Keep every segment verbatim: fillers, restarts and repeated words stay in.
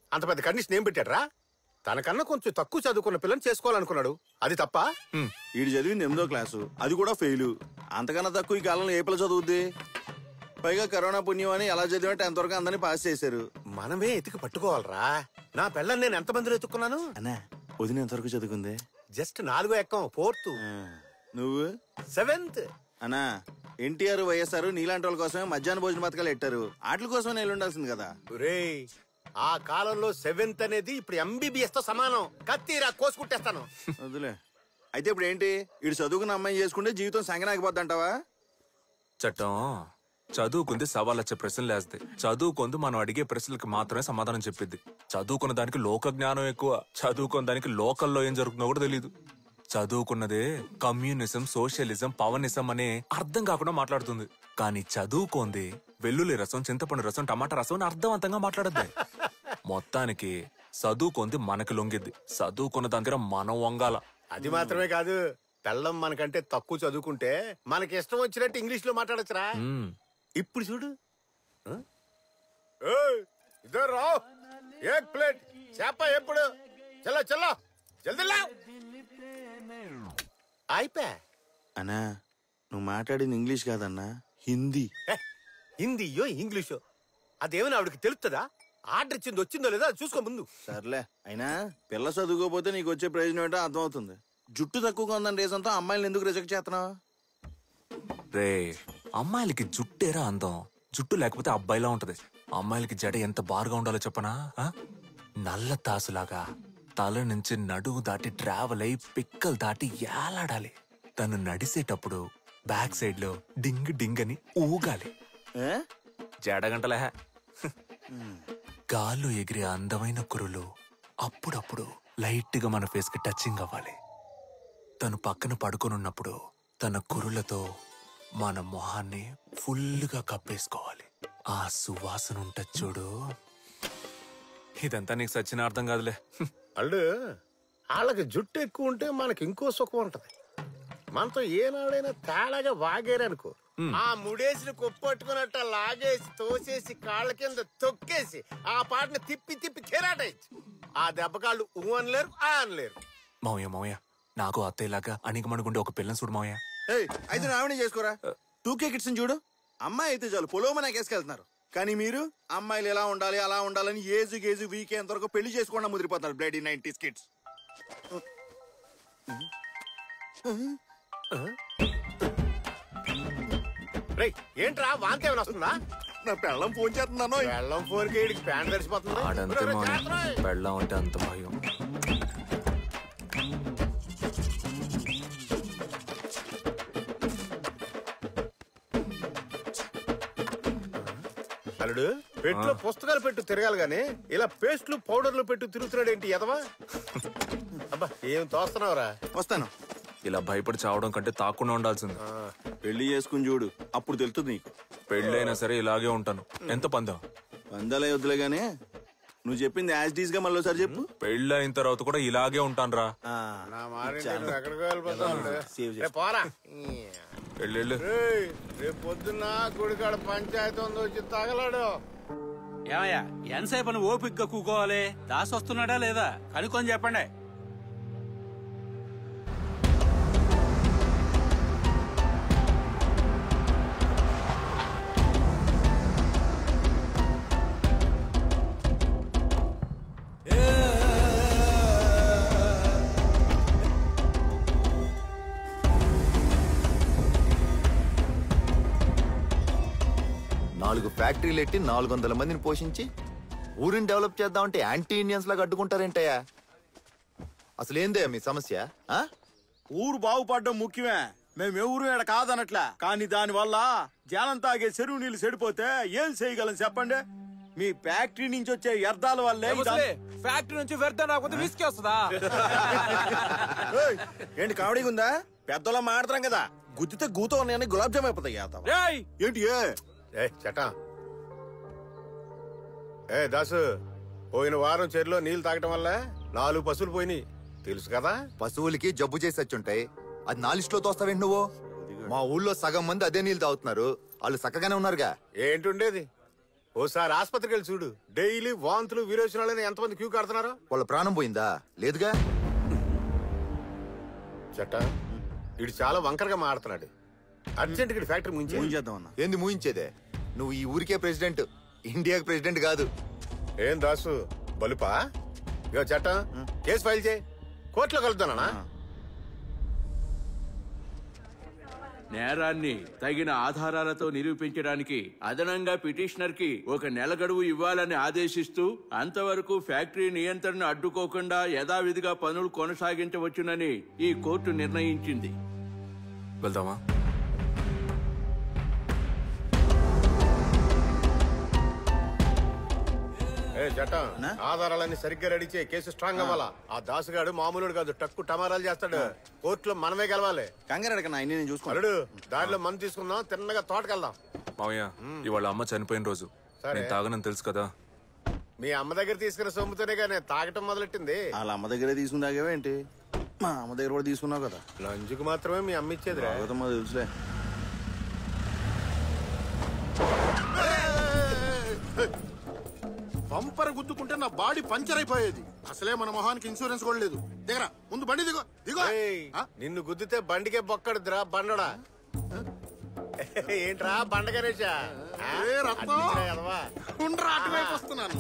అంత పెద్ద కండిషన్ ఏం పెట్టాడ్రా? తనకన్నా కొంచెం తక్కువ చదువుకున్న పిల్లని చేసుకోవాలనుకున్నాడు, అది తప్ప? వీడు చదివింది ఎనిమిదో క్లాసు, అది కూడా ఫెయిల్. అంతకన్నా తక్కువ ఈ కాలంలో ఏ పిల్ల చదువుద్ది? పైగా కరోనా పుణ్యం అని ఎలా చదివా టెన్త్ వరకు అందరినీ పాస్ చేశారు. మనమే ఎతికి పట్టుకోవాలరా. నా పిల్లని నేను ఎంత మందిలో ఎత్తుకున్నాను? అన్నా వదిన ఎంతవరకు చదువుకుంది? జస్ట్ నాలుగో ఎక్కం, ఫోర్త్. నువ్వు? సెవెంత్. అన్నా ఎన్టీఆర్ వైఎస్ఆర్ నీలాంటి వాళ్ళ కోసమే మధ్యాహ్న భోజన పథకాలు పెట్టారు. వాటి కోసమే నేను ఉండాల్సింది కదా. రేయ్, ఆ కాలంలో సెవెంత్ అనేది ఇప్పుడు ఎంబీబీఎస్ తో సమానం. కత్తిరా కోసుకుంటేస్తాను. వదిలే. అయితే ఇప్పుడు ఏంటి, వీడు చదువుకున్న అమ్మాయి చేసుకుంటే జీవితం సంగనాగిపోద్ది అంటావా? చట్టం చదువుకుంది సవాల్ వచ్చే ప్రశ్నలు వేస్తాయి, చదువుకుంది మనం అడిగే ప్రశ్నలకు మాత్రమే సమాధానం చెప్పిద్ది. చదువుకున్న దానికి లోక జ్ఞానం ఎక్కువ, చదువుకున్న దానికి లోకల్లో ఏం జరుగుతుందో కూడా తెలియదు. చదువుకున్నదే కమ్యూనిజం, సోషలిజం, పవనిజం అనే అర్థం కాకుండా మాట్లాడుతుంది. కానీ చదువుకోంది వెల్లుల్లి రసం, చింతపండు రసం, టమాటా రసం అని అర్థవంతంగా మాట్లాడద్ది. మొత్తానికి చదువుకుంది మనకి లొంగిద్ది, చదువుకున్న దగ్గర మనం వంగాల. అది మాత్రమే కాదు, పెళ్ళం మనకంటే తక్కువ చదువుకుంటే మనకి ఇష్టం వచ్చినట్టు ఇంగ్లీష్ లో మాట్లాడచ్చురా. ఇప్పుడు చూడు, ఇద్దరు రావు ఏక్ ప్లేట్ చేప ఎప్పుడు చల్లో చల్లో జల్దీ అయిపోయా. అన్నా నువ్వు మాట్లాడింది ఇంగ్లీష్ కాదన్నా, హిందీ. హిందీయో ఇంగ్లీషో అదేమైనా ఆవిడకి తెలుస్తుందా? ఆర్డర్ ఇచ్చింది వచ్చిందో లేదా చూసుకో ముందు. సర్లే, అయినా పిల్ల చదువుకోపోతే నీకు వచ్చే ప్రయోజనం ఏంటో అర్థమవుతుంది. జుట్టు తక్కువగా ఉందని రీజన్తో అమ్మాయిలను ఎందుకు రిజెక్ట్ చేస్తున్నావు? రే, అమ్మాయిలకి జుట్టేరా అందం, జుట్టు లేకపోతే అబ్బాయిలా ఉంటది. అమ్మాయిలకి జడ ఎంత బారుగా ఉండాలో చెప్పనా? నల్ల తాసులాగా తల నుంచి నడువు దాటి ట్రావెల్ అయి పిక్కలు దాటి ఏలాడాలి. తను నడిసేటప్పుడు బ్యాక్ సైడ్ లో డింగ్ డింగ్ అని ఊగాలి. జడగంటలే గాల్లో ఎగిరే అందమైన కురులు అప్పుడప్పుడు లైట్ గా మన ఫేస్ కి టచింగ్ అవ్వాలి. తను పక్కన పడుకొనున్నప్పుడు తన కురులతో మన మొహాన్ని ఫుల్గా కప్పేసుకోవాలి. ఆ సువాసన ఉంటది చూడు. ఇదంతా నీకు సచ్చిన అర్థం కాదులే. అల్లు వాళ్ళకి జుట్టు ఎక్కువ ఉంటే మనకి ఇంకో సుఖం ఉంటది. మనతో ఏనాడైనా తేడాగా వాగేరనుకో, ఆ ముడేసిన కొప్పట్టుకున్నట్ట లాగేసి తోసేసి కాళ్ళ కింద తొక్కేసి ఆ పాటని తిప్పి తిప్పి కెరాటేసి ఆ దెబ్బకాళ్ళు ఊ అనలేరు, ఆ అనలేరు. మౌయ మౌయ నాకు అత్తయ్యలాగా అణిగమణుగుండే ఒక పిల్లని చూడు మౌయ. అయితే నావినే చేసుకోరా. టూ కే కిడ్స్ చూడు, అమ్మాయి అయితే చాలు పొలోమ నాకేసుకెళ్తున్నారు. కానీ మీరు అమ్మాయిలు ఎలా ఉండాలి అలా ఉండాలని ఏజు గేజు వీకే ఎంతవరకు పెళ్లి చేసుకోకుండా ముదిరిపోతారు. Bloody nineties kids. ఏంట్రా వాంతి ఏమైనా వస్తుందా? నా పెళ్ళం ఫోన్ చేస్తున్నాను. పెళ్ళం ఫోన్ కి ప్యాంట్ తడిసిపోతుంది. ఆడంతే పెళ్ళం అంటే అంత భయం. అల్లుడు పెట్టులో పుస్తకాలు పెట్టు తిరగాలి గానీ ఇలా పేస్ట్లు పౌడర్లు పెట్టు తిరుగుతున్నాడు ఏంటి ఎదవా? అబ్బా ఏం తోస్తున్నావురా? వస్తాను. ఇలా భయపడి చావడం కంటే తాకుండా ఉండాల్సింది. పెళ్లి చేసుకుని చూడు, అప్పుడు తెలుస్తుంది నీకు. పెళ్ళైనా సరే ఇలాగే ఉంటాను. ఎంత పందెం? పందాలే వద్దులే గానీ నువ్వు చెప్పింది యాజ్ డీస్ గా మళ్ళీ ఒకసారి చెప్పు. పెళ్ళి అయిన తర్వాత కూడా ఇలాగే ఉంటాను రా. రేపు పొద్దున్న గుడికాడ పంచాయతీ ఉంది, వచ్చి తగలాడు. ఏమయ్యా ఎంతసేపు అని ఓపిగ్గా కూకోవాలి? దాసి వస్తున్నాడా లేదా కనుక్కొని చెప్పండి. నాలుగు ఫ్యాక్టరీలు ఎట్టి నాలుగు వందల మందిని పోషించి ఊరిని డెవలప్ చేద్దామంటే యాంటీ ఇండియన్స్ లాగా అడ్డుకుంటారేంటయ్యా? అసలు ఏందే మీ సమస్య? ఊరు బాగుపడడం ముఖ్యమే, మేము ఎవరు ఇక్కడ కాదనట్లా. కానీ దాని వల్ల జనం తాగే చెరువు నీళ్లు చెడిపోతే ఏం చేయగలం చెప్పండి? మీ ఫ్యాక్టరీ నుంచి వచ్చే వ్యర్థాల వల్లే. ఫ్యాక్టరీ నుంచి వ్యర్థం రాకపోతే విసికి వస్తుందా? ఏంటి కామెడీగా ఉందా? పెద్దలో మాడతాం కదా, గుద్దితే గూతో ఉన్నాయని గులాబ్ జామ్ అయిపోతాయి. ఏంటి ఏ చటా ఏ దాసు, పోయిన వారం చెరులో నీళ్లు తాగటం వల్ల నాలుగు పశువులు పోయినాయి తెలుసు కదా? పశువులకి జబ్బు చేసి వచ్చుంటాయి, అది నా లిస్టులో తోస్తావేంటి నువ్వు? మా ఊళ్ళో సగం మంది అదే నీళ్ళు తాగుతున్నారు, వాళ్ళు చక్కగానే ఉన్నారుగా. ఏంటుండేది ఓసారి ఆసుపత్రికి వెళ్ళి చూడు. డైలీ వాంతులు విరోచనాలని ఎంతమంది క్యూ కడుతున్నారు. వాళ్ళ ప్రాణం పోయిందా? లేదుగా. చట్ట ఇడు చాలా వంకరగా మాడుతున్నాడు. అర్జెంట్ గా ఫ్యాక్టరీ ముంచేద్దామన్నా. ఏంది మూయించేదే? నువ్వు ఈ ఊరికే ప్రెసిడెంట్, ఇండియాకి ప్రెసిడెంట్ కాదు. ఏం దాసు బలుపా? ఇగో చట్ట కేసు ఫైల్ చేయి, కోర్టులో కలుద్దానా? నేరాన్ని తగిన ఆధారాలతో నిరూపించడానికి అదనంగా పిటిషనర్ కి ఒక నెల గడువు ఇవ్వాలని ఆదేశిస్తూ అంతవరకు ఫ్యాక్టరీ నియంత్రణ అడ్డుకోకుండా యథావిధిగా పనులు కొనసాగించవచ్చునని ఈ కోర్టు నిర్ణయించింది. వెళ్దామా? ఏ చట్టం ఆధారాలన్నీ సరిగ్గా రెడీ చేయి. కేసు స్ట్రాంగ్ అవ్వాలా. ఆ దాసుగాడు మామూలుడు కాదు, టక్కు టమారాలు చేస్తాడు. కోర్టులో మనమే గెలవాలి. కంగారు నేను చూసుకో. అల్లుడు దారిలో మందు తీసుకుందాం, తిన్నగా తోటకెళ్దాం. మావయ్య, ఇవాళ అమ్మ చనిపోయిన రోజు. నేను తాగనని తెలుసు కదా. మీ అమ్మ దగ్గర తీసుకున్న సొమ్ముతోనే కానీ తాగటం మొదలెట్టింది. వాళ్ళ అమ్మ దగ్గరే తీసుకున్నాగేంటి? మా అమ్మ దగ్గర కూడా తీసుకున్నావు కదా. లంచుకు మాత్రమే మీ అమ్మ ఇచ్చేది. తెలుసులే. బంపర్ గుద్దుకుంటే నా బాడీ పంచర్ అయిపోయేది. అసలే మన మొహానికి ఇన్సూరెన్స్ కూడా లేదు. దిగరా ముందు, బండి దిగో దిగో. నిన్ను గుద్దితే బండికే బొక్కడుద్దురా బండడా. ఏంట్రా బండ గణేషా? అటువైపు వస్తున్నాను.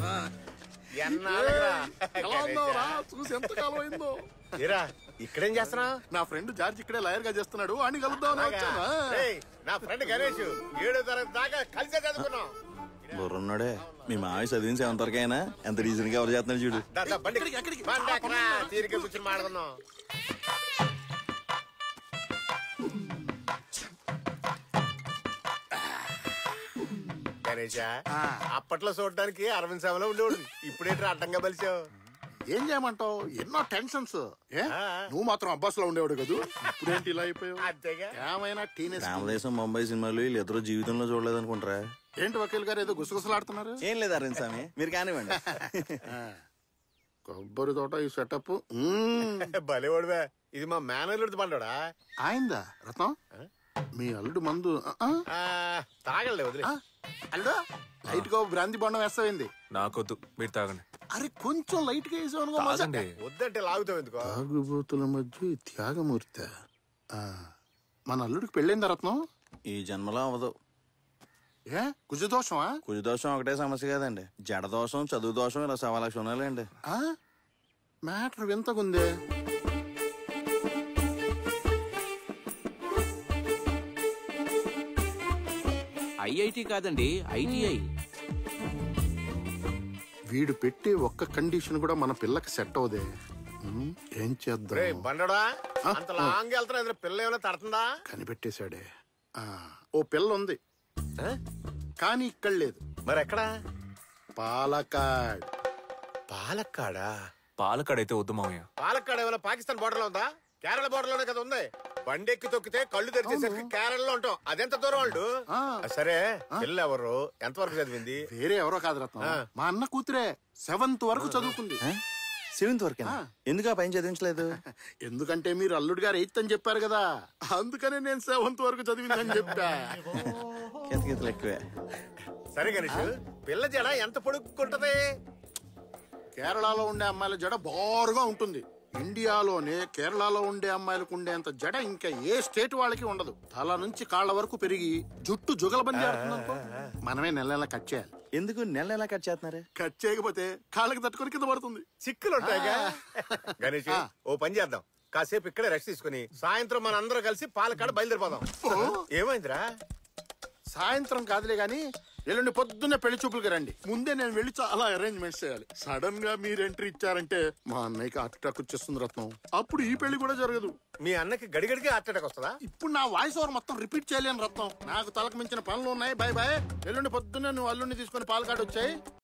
చూసి ఎంత కాలం అయిందో. ఏరా ఇక్కడేం చేస్తున్నా? నా ఫ్రెండ్ జార్జ్ ఇక్కడే లాయర్ గా చేస్తున్నాడు, అని కలుద్దాం. నా ఫ్రెండ్ గణేష్ ఏడో తరగతి దాకా కలిసే చదువుకున్నాం. బుర్రున్నాడే. మీ మావి చదివించి ఎంతవరకైనా ఎంత రీజన్ గా ఎవరు చేస్తున్నాడు చూడు. తీరిక కూర్చొని మాట్లాడుకుందాం. గణేషా, అప్పట్లో చూడడానికి అరవింద్ సభలో ఉండేవాడు. ఇప్పుడేంటి అడ్డంగా బలిచావు? ఏం చేయమంటావు, ఎన్నో టెన్షన్స్. నువ్వు మాత్రం అబ్బాస్ లో ఉండేవాడు కదా, ఇప్పుడేంటి ఇలా అయిపోయావు? అంతేగా. ఏమైనా టీనేజ్ రామదేశం ముంబై సినిమాలు వీళ్ళు ఇద్దరు జీవితంలో చూడలేదు అనుకుంటారా? ఏంటి వకీల్ గారు ఏదో గుసగుసలాడుతున్నారు? ఏం లేదు అరవింద్ స్వామి, మీరు కానివ్వండి. కొబ్బరి తోట ఈ సెటప్ భలేవాడువే. ఇది మా మేనల్లుడి బండోడా? ఆయిందా రత్నం? మీ అల్లుడు మందు తాగలే వదిలే. అల్లుడు లైట్ గా బ్రాంతి బండం వేస్తాయింది. నాకొద్దు, మీరు తాగండి. అరే కొంచెం లైట్ గా వేసావు. వద్దంటే లాగుతావు ఎందుకో? తాగుబోతుల మధ్య త్యాగమూర్తి. మన అల్లుడికి పెళ్ళైందా రత్నం? ఈ జన్మలో అవ్వదు. ఏ కుజదోషమా? కుజదోషం ఒకటే సమస్య కాదండి, జడదోషం, చదువు దోషం, ఇలా సవా లక్ష ఉన్నాయండి. మ్యాటర్ వింతకుందే. ఐఐటి కాదండి, ఐటీఐ. వీడు పెట్టే ఒక్క కండిషన్ కూడా మన పిల్లకి సెట్ అవుదే. ఏం చేద్దాం? బండడా అంత లాంగ్ వెళ్తున్నా, పిల్ల ఏమైనా తడుతుందా? కనిపెట్టేశాడే. ఓ పిల్ల ఉంది కానీ ఇక్కడ లేదు. మరి ఎక్కడా? పాలకాడ్. పాలక్కాడా? పాలకాడ్ అయితే వద్దు మామయ్య. పాలక్కాడ్ ఏమైనా పాకిస్తాన్ బోర్డర్ లో ఉందా? కేరళ బోర్డర్ లోనే కదా ఉంది. బండి ఎక్కి తొక్కితే కళ్ళు తెరిచేసరికి కేరళలో ఉంటాం. అదెంత దూరం వాళ్ళు? సరే పిల్ల ఎవరు, ఎంతవరకు చదివింది? వేరే ఎవరో కాదు రత్నం, మా అన్న కూతురే. సెవెంత్ వరకు చదువుకుంది. సెవెంత్ వరకు? ఎందుకు పైన చదివించలేదు? ఎందుకంటే మీరు అల్లుడు గారు ఎయిత్ అని చెప్పారు కదా, అందుకనే నేను సెవెంత్ వరకు చదివిందని చెప్పా. ఎక్కువే. సరే గణేష్, పిల్ల జడ ఎంత పొడుక్కుంటది? కేరళలో ఉండే అమ్మాయిల జడ బారుగా ఉంటుంది. ఇండియాలోనే కేరళలో ఉండే అమ్మాయిలకు ఉండేంత జడ ఇంకా ఏ స్టేట్ వాళ్ళకి ఉండదు. తల నుంచి కాళ్ళ వరకు పెరిగి జుట్టు జుగలబంది ఆడుతుందనుకో, మనమే నెల నెల కట్ చేయాలి. ఎందుకు నెల నెల కట్ చేస్తున్నారు? కట్ చేయకపోతే కాళ్ళకి తట్టుకొని కింద పడుతుంది. చిక్కులు ఉంటాయిగా. గణేష్ ఓ పని చేద్దాం, కాసేపు ఇక్కడే రెస్ట్ తీసుకుని సాయంత్రం మన అందరం కలిసి పాలకాడ బయలుదేరిపోదాం. ఏమైందిరా? సాయంత్రం కాదులే గాని ఎల్లుండి పొద్దున్నే పెళ్లి చూపులకి రండి. ముందే నేను వెళ్ళి చాలా అరేంజ్మెంట్స్ చేయాలి. సడన్ గా మీరు ఎంట్రీ ఇచ్చారంటే మా అన్నయ్యకి హార్ట్ అటాక్ వచ్చేస్తుంది రత్నం. అప్పుడు ఈ పెళ్లి కూడా జరగదు. మీ అన్నకి గడిగడికి హార్ట్ అటాక్ వస్తుందా? ఇప్పుడు నా వాయిస్ ఓవర్ మొత్తం రిపీట్ చేయలేను రత్నం, నాకు తలకు మించిన పనులు ఉన్నాయి. Bye bye. ఎల్లుండి పొద్దున్నే నువ్వు అల్లుండి తీసుకుని పాలకాడు వచ్చాయి.